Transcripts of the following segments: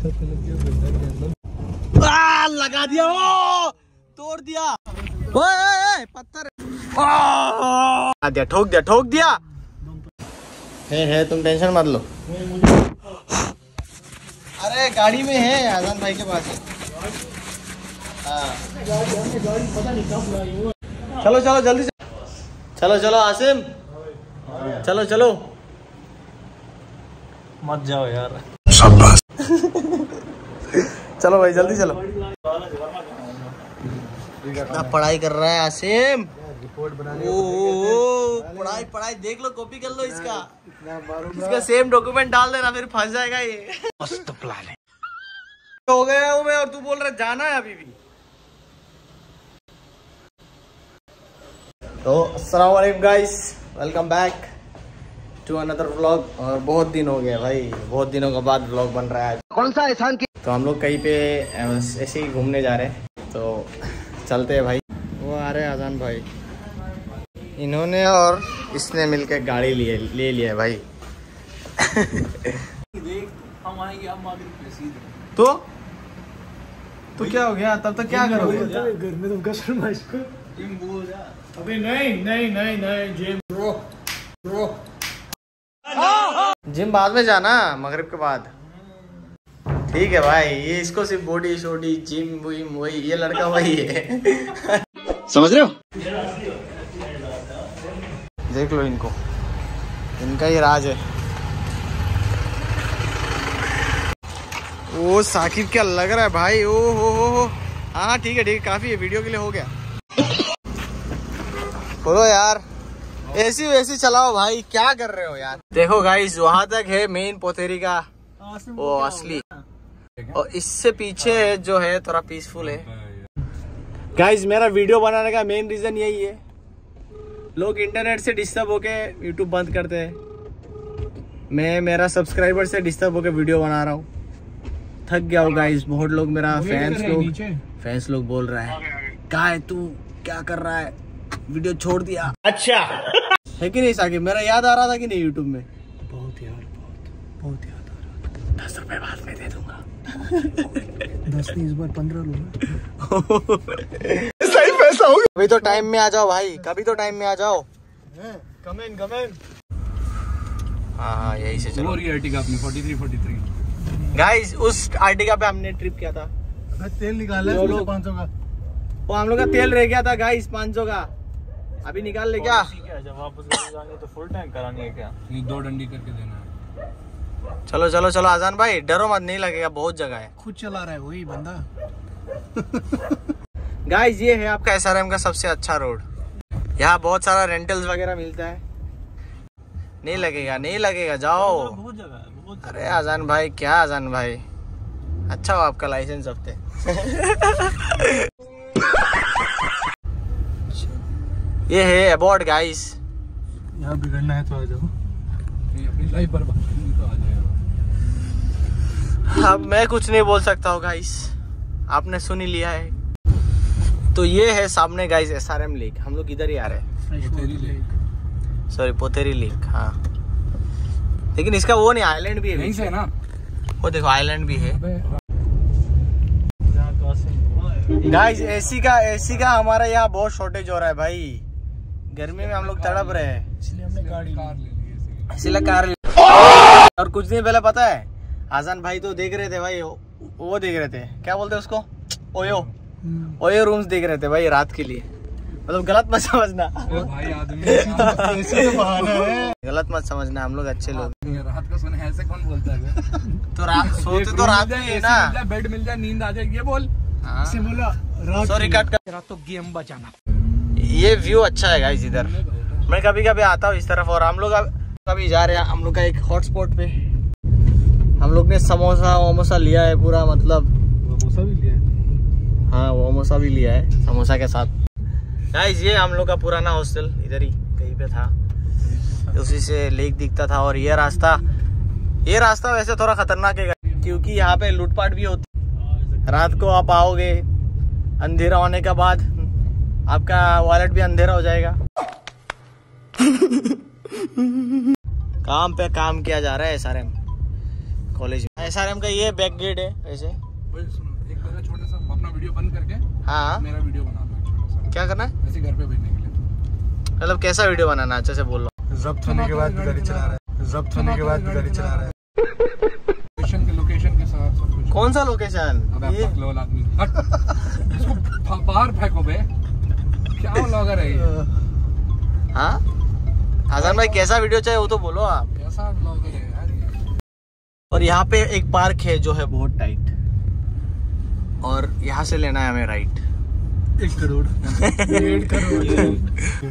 लगा दिया, ओ तोड़ दिया, ओए पत्थर दिया, ठोक दिया। है तुम टेंशन मत लो। अरे गाड़ी में है, आजान भाई के पास है। चलो जल्दी से, चलो आसिम, चलो मत जाओ यार। शाबाश। चलो भाई जल्दी चलो। कितना पढ़ाई कर रहा है आसिम। पढ़ाई देख लो, कॉपी कर लो इसका सेम डॉक्यूमेंट डाल देना, फिर फंस जाएगा ये। मस्त प्लान है। हो गया हूँ मैं और तू बोल रहा जाना है अभी भी। तो अस्सलाम वालेकुम guys, welcome back to another vlog. और बहुत दिन हो गया भाई, बहुत दिनों के बाद व्लॉग बन रहा है। कौन सा एहसान की। तो हम लोग कहीं पे ऐसे ही घूमने जा रहे हैं, तो चलते हैं भाई। वो आ रहे हैं आजान भाई, इन्होंने और इसने मिलकर गाड़ी ले लिया है भाई। हम आएंगे अब तो क्या हो गया, तब तक क्या करोगे घर में? तुम कसर अबे नहीं जिम बाद में जाना, मगरिब के बाद। ठीक है भाई, ये इसको सिर्फ बॉडी शोडी जिम वही, ये लड़का वही है। समझ रहे हो? देख लो इनको, इनका ही राज है। ओ साकिब क्या लग रहा है भाई। ओ हो। हाँ ठीक है, काफी है, वीडियो के लिए हो गया। बोलो यार, ऐसी वैसी चलाओ भाई, क्या कर रहे हो यार। देखो गाइस, वहां तक है मेन पोथेरी का वो असली, और इससे पीछे जो है थोड़ा पीसफुल है। गाइस मेरा वीडियो बनाने का मेन रीजन यही है, लोग इंटरनेट से डिस्टर्ब होके यूट्यूब बंद करते हैं। मैं मेरा सब्सक्राइबर से डिस्टर्ब होके वीडियो बना रहा हूँ। थक गया हूँ गाइस, बहुत लोग मेरा फैंस लोग बोल रहा है, क्या है तू, क्या कर रहा है, वीडियो छोड़ दिया। अच्छा है कि नहीं साकिब? मेरा याद आ रहा था कि नहीं यूट्यूब में? बहुत याद आ रहा था। 10 रुपए बाद में दे दूंगा। 10 नहीं, इस बार 15 लूंगा। सही पैसा होगा। कभी तो टाइम में आ जाओ भाई, कभी तो टाइम में आ जाओ। कमेंट। हाँ यही से चलो। और ये आर्टिका अपनी 43 गाइस, उस आर्टिका पे हमने ट्रिप किया था। तेल निकाला है 500 का, वो हम लोग का तेल रह गया था गाइस 500 का। अभी निकाल ले क्या? जब वापस जाएंगे तो फुल टैंक करानी है क्या? 2 डंडी करके देना है। चलो आजान भाई, डरो मत, नहीं लगेगा, बहुत जगह है। खुद चला रहा है वही बंदा। गाइस ये है आपका SRM का सबसे अच्छा रोड। यहाँ बहुत सारा रेंटल्स वगैरह मिलता है। नहीं लगेगा, जाओ। बहुत जगह है। अरे आजान भाई, क्या आजान भाई, अच्छा हो आपका लाइसेंस हफ्ते। ये है अबॉर्ड गाइस। यहाँ बिगड़ना है तो आ जाओ, अपनी लाइफ बर्बाद करनी तो आ जाओ। अब मैं कुछ नहीं बोल सकता हूँ गाइस, आपने सुन ही लिया है। तो ये है सामने गाइस SRM लेक। हम लोग इधर ही आ रहे हैं, सॉरी पोथेरी लेक। हाँ लेकिन इसका वो नहीं, आइलैंड भी है यहीं से ना, वो देखो आइलैंड भी है गाइस। एसी का हमारा यहाँ बहुत शॉर्टेज हो रहा है भाई, गर्मी में हम लोग तड़प रहे हैं, इसलिए हमने इसीलिए कार ले। और कुछ दिन पहले पता है, आजान भाई तो देख रहे थे भाई, वो देख रहे थे, क्या बोलते हैं उसको, ओयो रूम्स देख रहे थे भाई रात के लिए। मतलब गलत मत समझना भाई, आदमी गलत मत समझना, हम लोग अच्छे लोग। रात को सोने ऐसे कौन बोलता है? तो रात सोते तो रात में है ना, बेड मिल जाए, नींद आ जाए, ये बोल। सॉरी कट कर, तो गेम बचाना। ये व्यू अच्छा है गाइस इधर, मैं कभी कभी आता हूँ इस तरफ। और हम लोग कभी जा रहे हैं, हम लोग का एक हॉटस्पॉट पे हम लोग ने समोसा लिया है पूरा, मतलब समोसा भी लिया है। हाँ समोसा भी लिया है, समोसा के साथ। गाइस ये हम लोग का पुराना हॉस्टल इधर ही कहीं पे था, उसी से लेक दिखता था। और ये रास्ता वैसे थोड़ा खतरनाक है क्योंकि यहाँ पे लूटपाट भी होती। रात को आप आओगे, अंधेरा होने के बाद आपका वॉलेट भी अंधेरा हो जाएगा। काम पे काम किया जा रहा है SRM कॉलेज में। SRM का ये बैक गेट है वैसे। एक मेरा छोटा सा अपना वीडियो बंद करके हाँ मेरा वीडियो बनाना है छोटा सा। क्या करना है? ऐसे घर पे भेजने के लिए। मतलब कैसा वीडियो बनाना, अच्छे से बोल लो। जब्त होने के बाद भी गाड़ी चला रहा है, जब्त होने के बाद भी गाड़ी चला रहा है। लोकेशन के साथ सब कुछ। कौन सा लोकेशन? अबे पकलोल आदमी हट इसको बाहर फेंको बे, क्या व्लॉगर है ये? हाँ आजान भाई कैसा वीडियो चाहिए वो तो बोलो आप। कैसा व्लॉगर है यार ये? और यहाँ पे एक पार्क है जो है बहुत टाइट, और यहाँ से लेना है हमें राइट। 1 करोड़ 1 करोड़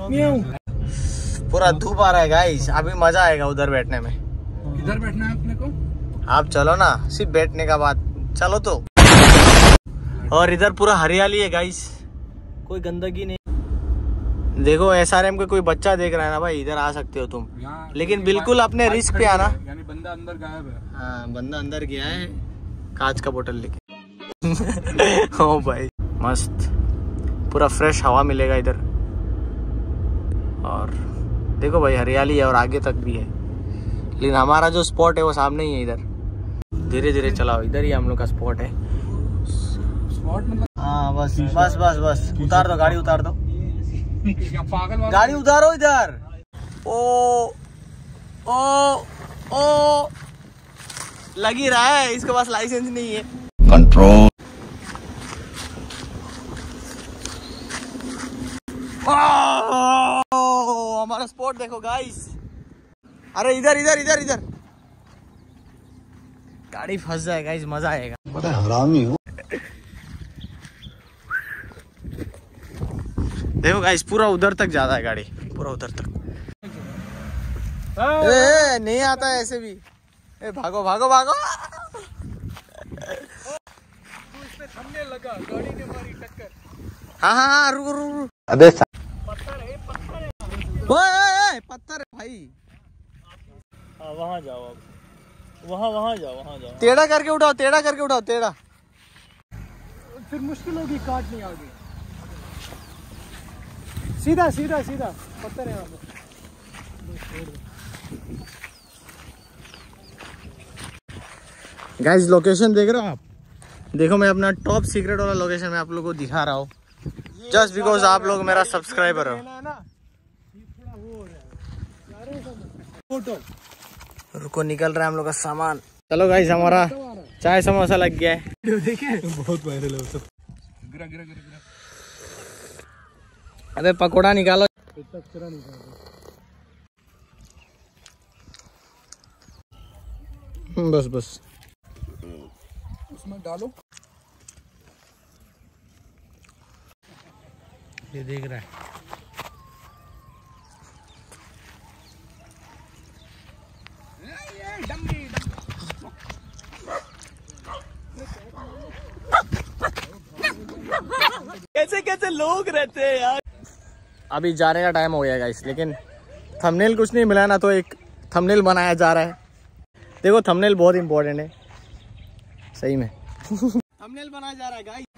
पूरा धूप आ रहा है गाइस, अभी मजा आएगा उधर बैठने में। इधर बैठना है अपने को? आप चलो ना, सिर्फ बैठने का बात, चलो तो। और इधर पूरा हरियाली है गाइस, कोई गंदगी नहीं। देखो SRM का कोई बच्चा देख रहा है ना भाई, इधर आ सकते हो तुम, लेकिन बिल्कुल अपने रिस्क पे आना। यानी बंदा अंदर गायब है। हाँ बंदा अंदर गया है कांच का बोतल लेके। ओ भाई मस्त, पूरा फ्रेश हवा मिलेगा इधर। और देखो भाई हरियाली है और आगे तक भी है, लेकिन हमारा जो स्पॉट है वो सामने ही है। इधर धीरे धीरे चलाओ, इधर ही हम लोग का स्पॉट है। स्पॉट मतलब? हाँ बस बस बस बस, उतार दो गाड़ी, उतार दो क्या पागल गाड़ी, उतारो इधर। ओ ओ ओ लग ही रहा है इसके पास लाइसेंस नहीं है। कंट्रोल। हमारा स्पॉट देखो गाइस। अरे इधर इधर इधर इधर, गाड़ी फंस जाए गाइस, मजा आएगा। बड़ा हरामी हो। देखो गाइस पूरा उधर तक जाता है गाड़ी, पूरा उधर तक। ए, नहीं आता है ऐसे भी। ए, भागो भागो भागो। थमने लगा, गाड़ी ने मारी टक्कर। हाँ हाँ हाँ रुको रुको। अबे पत्थर है, पत्थर है। ओए पत्थर है भाई। वहाँ जाओ, अब वहाँ जाओ, वहाँ जाओ। टेढ़ा करके उठाओ, टेढ़ा करके उठाओ, टेढ़ा। फिर मुश्किल होगी काटनी आगे। सीधा सीधा सीधा पत्थर है वहाँ पे। गाइस लोकेशन देख रहे हो आप? देखो मैं अपना टॉप सीक्रेट वाला लोकेशन में आप लोगों को दिखा रहा हूँ, जस्ट बिकॉज आप लोग मेरा सब्सक्राइबर हो। रुको निकल रहा है हम लोग का सामान। चलो गाइस हमारा चाय समोसा लग गया है। देखे बहुत वायरल है सब। गिरा गिरा गिरा गिरा। अबे पकोड़ा निकालो। बस बस उसमें डालो। ये देख रहा है। कैसे कैसे लोग रहते हैं यार। अभी जाने का टाइम हो गया गाइस, लेकिन थंबनेल कुछ नहीं मिला ना, तो एक थंबनेल बनाया जा रहा है। देखो थंबनेल बहुत इंपॉर्टेंट है सही में। थंबनेल बनाया जा रहा है गाइस,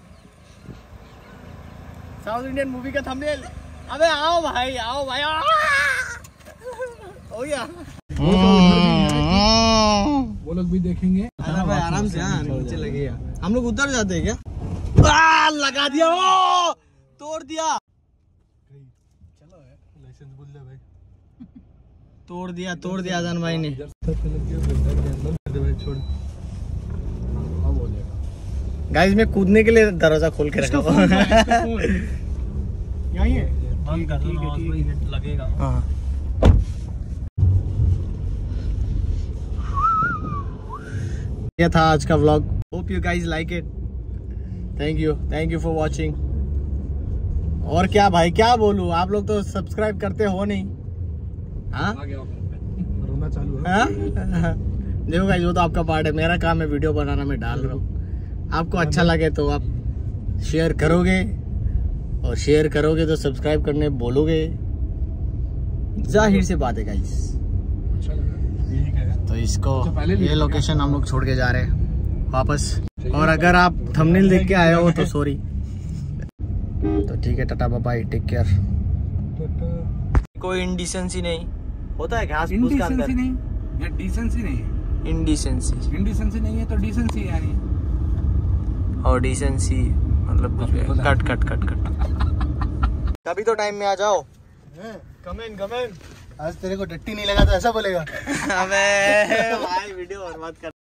साउथ इंडियन मूवी का थंबनेल। अबे आओ भाई, आओ भाई, आओ। हो गया। वो लोग भी देखेंगे। अरे भाई आराम से, हाँ नीचे लगेगा। हम लोग उतर जाते हैं क्या? लगा दिया, ओ तोड़ दिया। चलो है लाइसेंस बोल दे भाई। तोड़ दिया आजान भाई ने। छोड़। गाइस मैं कूदने के लिए दरवाजा खोल के रखा हुआ। यहीं है। बंद कर दो, लगेगा। हाँ ये था आज का vlog. Hope you guys like it. Thank you for watching. और क्या भाई क्या बोलूं, आप लोग तो सब्सक्राइब करते हो नहीं। हाँ रोना चालू है। हाँ? देखो गाइस वो तो आपका पार्ट है, मेरा काम है वीडियो बनाना, मैं डाल रहा हूँ। आपको अच्छा लगे तो आप शेयर करोगे, और शेयर करोगे तो सब्सक्राइब करने बोलोगे, जाहिर सी बात है गाइस। अच्छा लगा। तो इसको तो पहले ये लोकेशन हम लोग छोड़ के जा रहे हैं वापस। और अगर आप थंबनेल देख के आए हो तो सॉरी। तो ठीक है, tata bye bye, take care. कोई इंडिसेंसी नहीं होता है घास फूस का अंदर। नहीं, या डिसेंसी नहीं है। इंडिसेंसी। इंडिसेंसी नहीं है तो डिसेंसी यानी, और डिसेंसी मतलब कुछ भी। Cut cut cut cut. कभी तो टाइम में आ जाओ। Comment comment. आज तेरे को टट्टी नहीं लगा तो ऐसा बोलेगा। अबे भाई वीडियो बर्बाद कर।